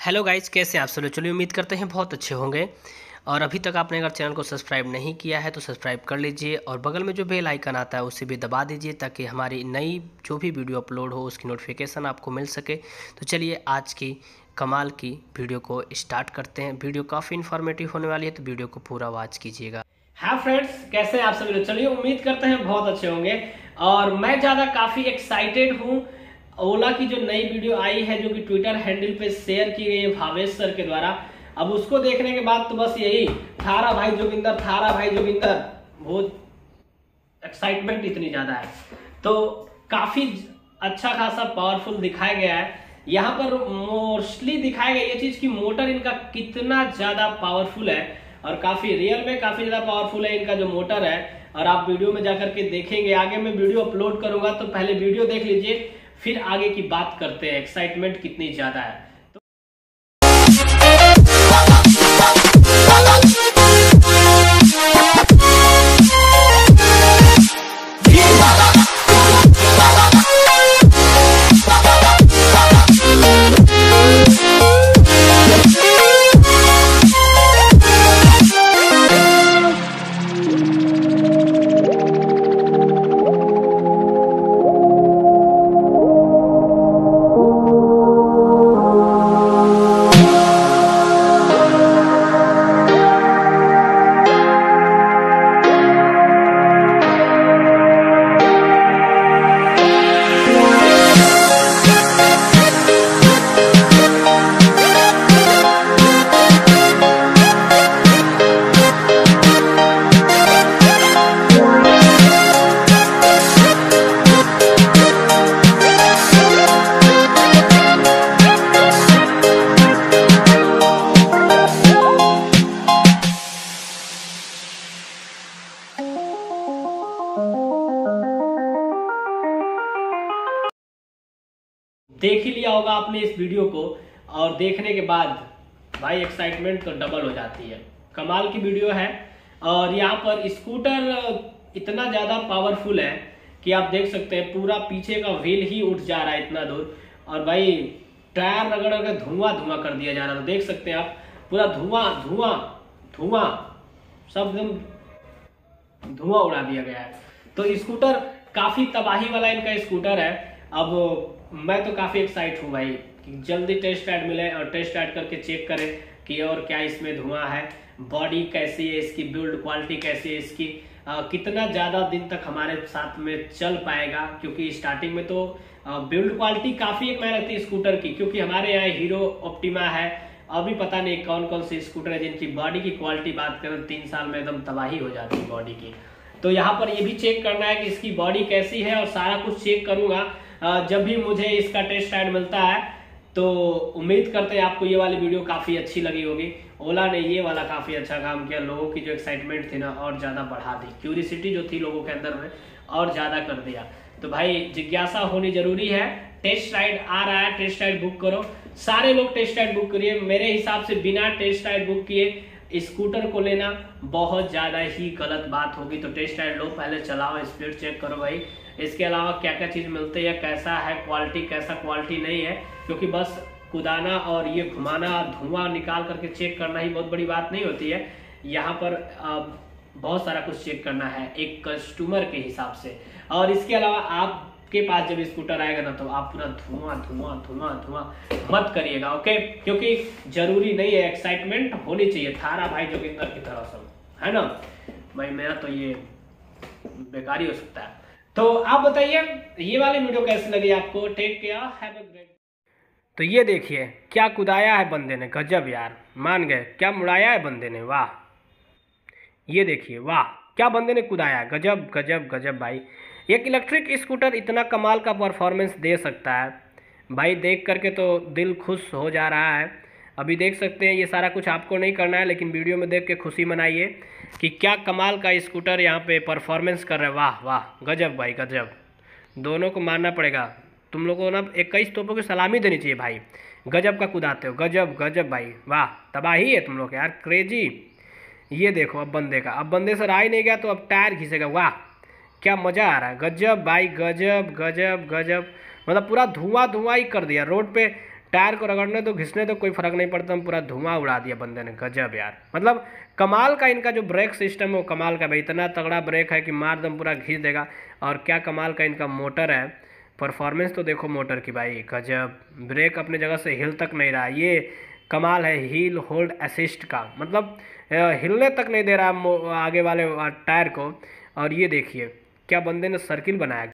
Hello guys, कैसे हैं आप सब लोग। चलिए, उम्मीद करते हैं बहुत अच्छे होंगे। और अभी तक आपने अगर चैनल को सब्सक्राइब नहीं किया है तो सब्सक्राइब कर लीजिए और बगल में जो बेल आइकन आता है उसे भी दबा दीजिए ताकि हमारी नई जो भी वीडियो अपलोड हो उसकी नोटिफिकेशन आपको मिल सके। तो चलिए आज की कमाल की वीडियो को स्टार्ट करते हैं। वीडियो काफ़ी इन्फॉर्मेटिव होने वाली है तो वीडियो को पूरा वॉच कीजिएगा। हाँ फ्रेंड्स, कैसे हैं आप सभी लोग। चलिए, उम्मीद करते हैं बहुत अच्छे होंगे। और मैं काफ़ी एक्साइटेड हूँ। ओला की जो नई वीडियो आई है जो कि ट्विटर हैंडल पे शेयर की गई है भावेश सर के द्वारा, अब उसको देखने के बाद तो बस यही थारा भाई जोगिंदर वो एक्साइटमेंट इतनी ज्यादा है तो काफी अच्छा खासा पावरफुल दिखाया गया है। यहाँ पर मोस्टली दिखाया गया ये चीज कि मोटर इनका कितना ज्यादा पावरफुल है और काफी रियल में काफी ज्यादा पावरफुल है इनका जो मोटर है। और आप वीडियो में जाकर के देखेंगे, आगे मैं वीडियो अपलोड करूंगा तो पहले वीडियो देख लीजिए, फिर आगे की बात करते हैं एक्साइटमेंट कितनी ज्यादा है। देख ही लिया होगा आपने इस वीडियो को और देखने के बाद भाई एक्साइटमेंट तो डबल हो जाती है। कमाल की वीडियो है। और यहाँ पर स्कूटर इतना ज्यादा पावरफुल है कि आप देख सकते हैं पूरा पीछे का व्हील ही उठ जा रहा है इतना दूर। और भाई टायर रगड़ रगड़ धुआं धुआं कर दिया जा रहा है। तो देख सकते हैं आप पूरा धुआं धुआं धुआं सब एकदम धुआं उड़ा दिया गया है। तो स्कूटर काफी तबाही वाला इनका स्कूटर है। अब मैं तो काफी एक्साइट हूँ भाई कि जल्दी टेस्ट राइड मिले और टेस्ट राइड करके चेक करें कि और क्या इसमें धुआं है, बॉडी कैसी है इसकी, बिल्ड क्वालिटी कैसी है इसकी, कितना ज्यादा दिन तक हमारे साथ में चल पाएगा। क्योंकि स्टार्टिंग में तो बिल्ड क्वालिटी काफी एक मैं लगती है स्कूटर की, क्योंकि हमारे यहाँ हीरो ऑप्टिमा है, अभी पता नहीं कौन कौन से स्कूटर है जिनकी बॉडी की क्वालिटी बात करें 3 साल में एकदम तबाही हो जाती है बॉडी की। तो यहाँ पर ये भी चेक करना है कि इसकी बॉडी कैसी है और सारा कुछ चेक करूंगा जब भी मुझे इसका टेस्ट राइड मिलता है। तो उम्मीद करते हैं आपको ये वाली वीडियो काफी अच्छी लगी होगी। ओला ने ये वाला काफी अच्छा काम किया, लोगों की जो एक्साइटमेंट थी ना और ज्यादा बढ़ा दी, क्यूरियोसिटी जो थी लोगों के अंदर में और ज्यादा कर दिया। तो भाई जिज्ञासा होनी जरूरी है। टेस्ट राइड आ रहा है, टेस्ट राइड बुक करो, सारे लोग टेस्ट राइड बुक करिए। मेरे हिसाब से बिना टेस्ट राइड बुक किए स्कूटर को लेना बहुत ज्यादा ही गलत बात होगी। तो टेस्ट राइड लो, पहले चलाओ, स्पीड चेक करो भाई, इसके अलावा क्या क्या चीज मिलती है, कैसा है क्वालिटी, कैसा क्वालिटी नहीं है। क्योंकि बस कुदाना और ये घुमाना, धुआं निकाल करके चेक करना ही बहुत बड़ी बात नहीं होती है। यहाँ पर बहुत सारा कुछ चेक करना है एक कस्टमर के हिसाब से। और इसके अलावा आपके पास जब स्कूटर आएगा ना तो आप पूरा धुआं धुआं धुआं धुआं मत करिएगा, ओके। क्योंकि जरूरी नहीं है, एक्साइटमेंट होनी चाहिए थारा भाई जोगिंदर की तरह सब, है ना भाई। मेरा तो ये बेकार ही हो सकता है। तो आप बताइए ये वाली वीडियो कैसी लगी आपको। Take care, have a great. तो ये देखिए क्या कुदाया है बंदे ने, गजब यार, मान गए क्या मुड़ाया है बंदे ने, वाह। ये देखिए वाह क्या बंदे ने कुदाया है, गजब गजब गजब भाई। एक इलेक्ट्रिक स्कूटर इतना कमाल का परफॉर्मेंस दे सकता है भाई, देख करके तो दिल खुश हो जा रहा है। अभी देख सकते हैं ये सारा कुछ आपको नहीं करना है, लेकिन वीडियो में देख के खुशी मनाइए कि क्या कमाल का स्कूटर यहाँ पे परफॉर्मेंस कर रहा है। वाह वाह गजब भाई गजब, दोनों को मानना पड़ेगा। तुम लोगों को ना 21 तोपों की सलामी देनी चाहिए भाई, गजब का कुदाते हो, गजब गजब भाई, वाह तबाही है तुम लोग यार, क्रेजी। ये देखो अब बंदे का, अब बंदे से रहा ही नहीं गया तो अब टायर घिसेगा, वाह क्या मज़ा आ रहा है, गजब भाई गजब गजब गजब। मतलब पूरा धुआं धुआं ही कर दिया रोड पे। टायर को रगड़ने तो घिसने तो कोई फर्क नहीं पड़ता, पूरा धुआं उड़ा दिया बंदे ने। गजब यार, मतलब कमाल का इनका जो ब्रेक सिस्टम है वो कमाल का भाई, इतना तगड़ा ब्रेक है कि मार दम पूरा घिस देगा। और क्या कमाल का इनका मोटर है, परफॉर्मेंस तो देखो मोटर की भाई गजब। ब्रेक अपने जगह से हिल तक नहीं रहा, ये कमाल है हील होल्ड असिस्ट का, मतलब हिलने तक नहीं दे रहा आगे वाले टायर को। और ये देखिए क्या बंदे ने सर्किल बनाया।